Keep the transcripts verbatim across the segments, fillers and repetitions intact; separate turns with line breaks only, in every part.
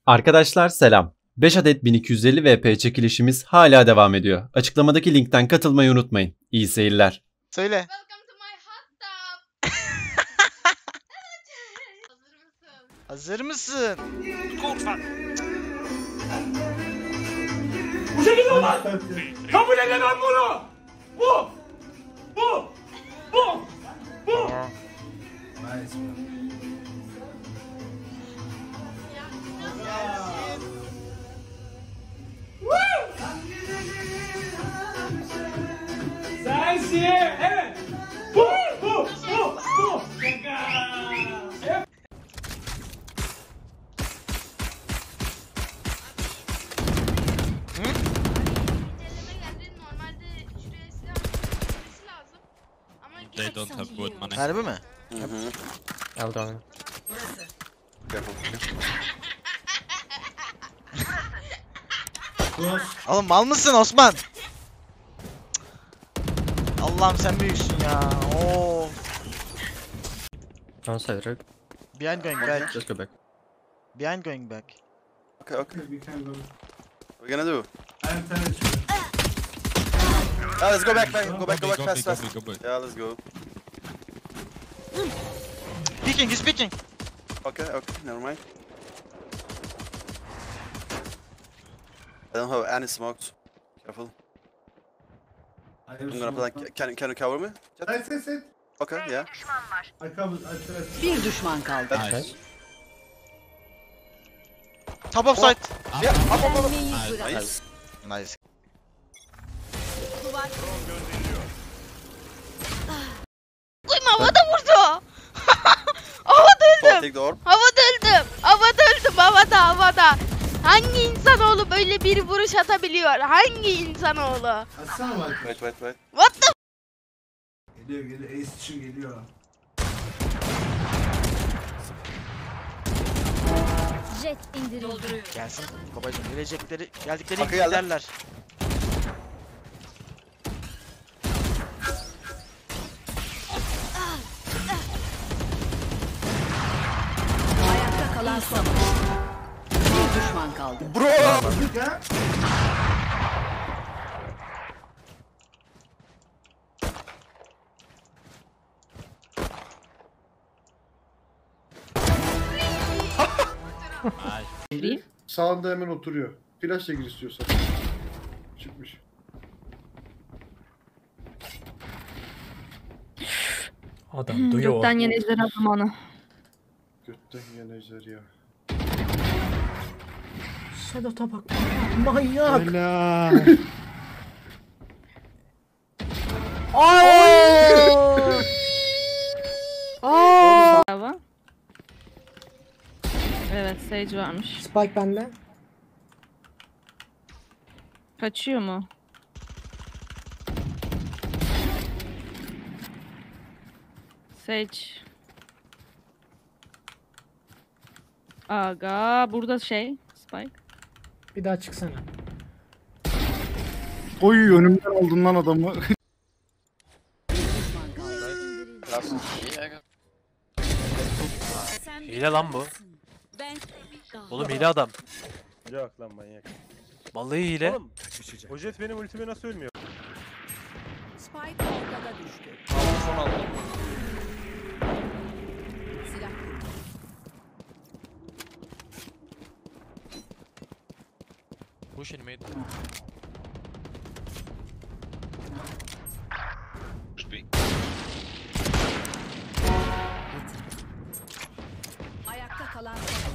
Arkadaşlar selam. beş adet bin iki yüz elli V P çekilişimiz hala devam ediyor. Açıklamadaki linkten katılmayı unutmayın. İyi seyirler.
Söyle.
Welcome to my hot tub. Hazır mısın?
Hazır mısın? Korkma.
Bu şekilde olmaz. Kabul edemem bunu. Bu. Bu. Bu. Bu. Sensin. Evet. Bu. Bu. Bu. Bu. Şaka.
İnceleme geldi. Normalde şuraya silah süresi lazım. Ama
They don't have good money.
Harbi mi?
Hold on.
Oğlum mal mısın Osman? Allah'ım sen büyüksün ya. Oo.
Don't side, right?
Behind going back.
Just go back.
Behind going back.
Okay, okay.
We can go.
What are we gonna do?
I'm telling you.
Ah, let's go back, back, go back, go back,
Go
fast,
big, go
fast.
big, go big.
Yeah, let's go.
Peeking, he's peeking.
Okay, okay, never mind. I don't have any smokes. Careful.
I
I'm gonna plan. Can can you cover me?
Sit, sit, sit.
Okay, yeah.
I come. I trust.
Bir düşman kaldı.
Nice.
Top of side.
Yeah, up, up, up.
Nice.
Nice.
Nice.
Koyma, havada vurdu. Havada
Fall,
öldüm.
take the orb.
Havada öldüm. Havada öldüm. Havada havada. Hangi insanoğlu böyle bir vuruş atabiliyor? Hangi insanoğlu?
Atsana bak.
Wait, wait, wait.
What the?
Geliyor geliyor. Ace için geliyor.
Jet indiriliyor.
Gelsin babacım. Gelecekleri, geldikleri
Hakkı geldi.
giderler.
Ayakta kalan son. Bir düşman kaldı.
Bro!
Dur ya.
Nice.
Sağında hemen oturuyor. Flash'la gir istiyorsan. Çıkmış.
Adam duyuyor.
Gökten yine ejderha zamanı.
Götten yiyen ejder ya.
Sedat'a bak. Manyak.
Helal.
Bravo. Evet, Sage varmış.
Spike bende.
Kaçıyor mu? Sage. Aga, burada şey, Spike.
Bir daha çıksana.
Oy önümden aldın lan adamı.
Hile lan bu. Oğlum hile adam.
Yok lan manyak.
Vallahi hile.
Oğlum, o jet benim ultime nasıl ölmüyor?
Spike ortada düştü.
Son aldım.
Silah
Push in mid.
ayakta kalan son.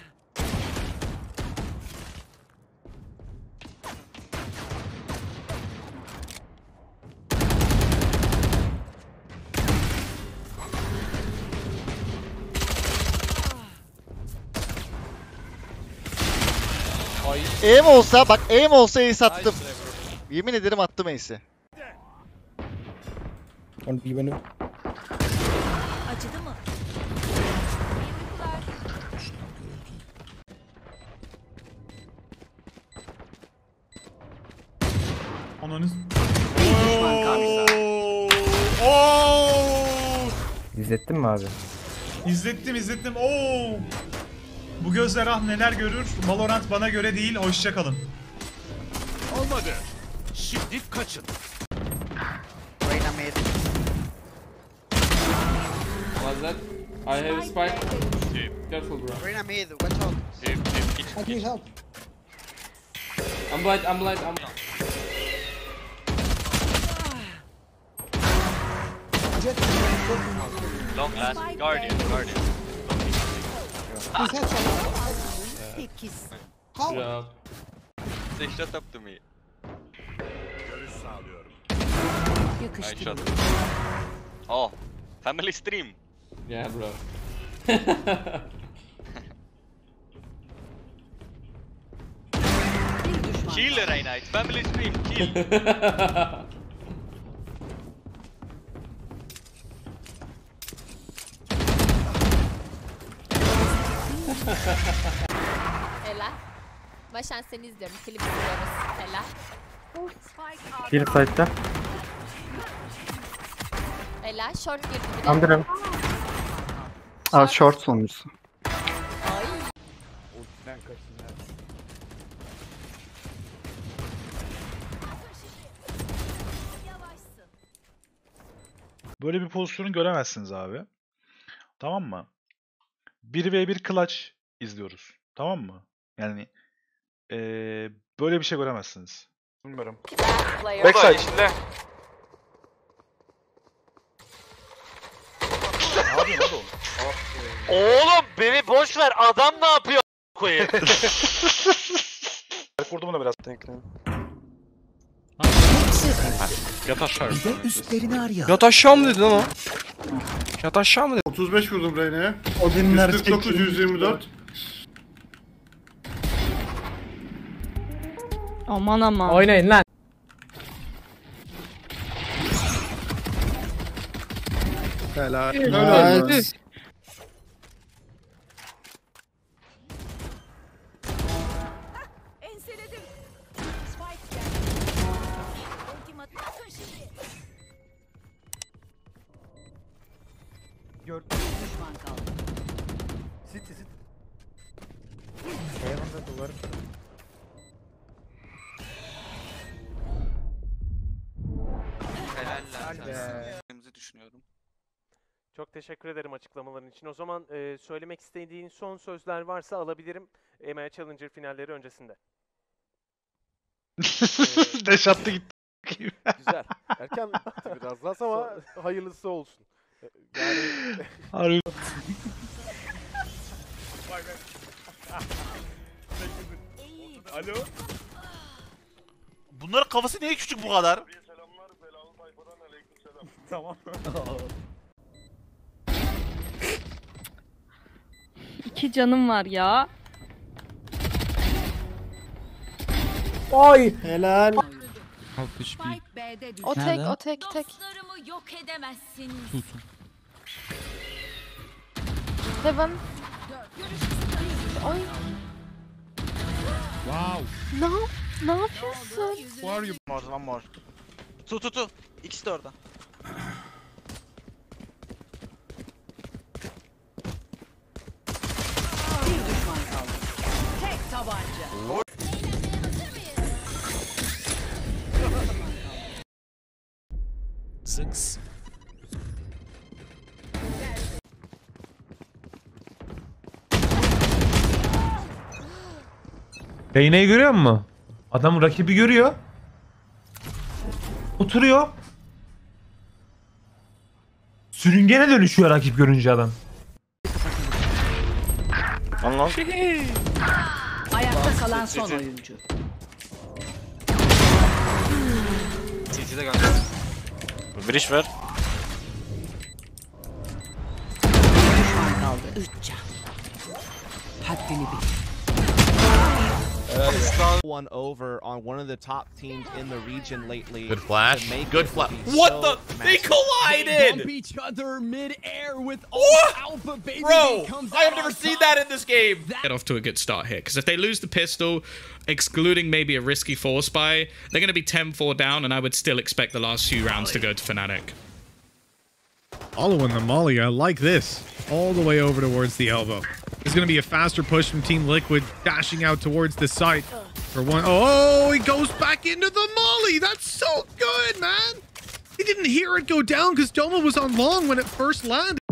Aim olsa bak aim olsa ace attım. Yemin ederim attım ace'i.
Acıdı mı?
Ananız.
Bir düşman kaldı.
Oo!
İzlettin mi abi?
İzlettim izlettim. Oo! Bu gözler ah neler görür. Valorant bana göre değil. Hoşça kalın.
Olmadı. Şimdi kaçın.
Reyna mid.
What's that? I have a spike. Careful, bro.
Reyna mid, watch out.
I need help.
I'm blind, I'm blind, I'm blind.
Long last. Guardian, Guardian.
He's headshot. How?
Good job.
They shut up to me.
Görüş sağlıyorum.
I shot. Oh, family stream.
Yeah, bro.
Chill, Reyna. It's family stream. Chill.
Helal. Başan seni izliyorum. Klip izliyoruz. Helal.
Bir fight'ta.
Helal. Short girdi bir de.
Andrem.
Aa,
short sonuncusu.
Ay.
Böyle bir pozisyonu göremezsiniz abi. Tamam mı? bir ve bir clutch izliyoruz. Tamam mı? Yani ee, böyle bir şey göremezsiniz. Bilmiyorum.
Backside içinde.
Ne yapıyorsun oğlum?
Oğlum beni boş ver. Adam ne yapıyor koyayım?
Vurdum ona biraz.
Yat aşağı.
Üstlerini arıyor.
Yat aşağı mı dedi lan o? Yat aşağı mı dedi?
otuz beş vurdum Reyna'ya.
O dinler
yüz kırk dokuz yüz yirmi dört.
Aman aman.
Oynayın lan.
Helal.
Helal.
Enseledim.
Gör.
Düşman kaldı.
Sit sit.
Eyvallah duvar.
Helal düşünüyorum.
Çok teşekkür ederim açıklamaların için. O zaman e, söylemek istediğin son sözler varsa alabilirim. M I Challenger finalleri öncesinde.
Deş attı gitti.
Güzel. Erken bitti biraz daha ama hayırlısı olsun. Yani
Harbi.
Alo. Bunların kafası niye küçük bu kadar?
Tamam.
İki canım var ya.
Oy. Helal.
Spike B'de düştü.
O tek, o tek, tek.
Dostlarımı yok edemezsiniz.
Heaven. Oy.
Wow.
Ne yap ne yapıyorsun?
Who are you?
More, one more. Tu tu tu. İkisi de orada.
Bir düşman kaldı. Tek tabanca.
Zınks.
Reyna'yı görüyor musun? Adam rakibi görüyor. Oturuyor. Sürüngene dönüşüyor rakip görünce adam.
Anlam.
Ayakta kalan son oyuncu.
C C'de galiba.
Bridge ver.
Bir düşman kaldı. Üç can. Haddini bil.
One over on one of the top teams in the region lately.
Good flash. Good flash. What the? They collided. Bump each other mid-air with alpha baby. Bro, I have never seen that in this game.
Get off to a good start here, because if they lose the pistol, excluding maybe a risky force buy, they're going to be ten four down, and I would still expect the last few rounds to go to Fnatic.
Olo and the Molly, I like this. All the way over towards the elbow. There's going to be a faster push from Team Liquid, dashing out towards the site for one. Oh, he goes back into the molly. That's so good, man. He didn't hear it go down because Doma was on long when it first landed.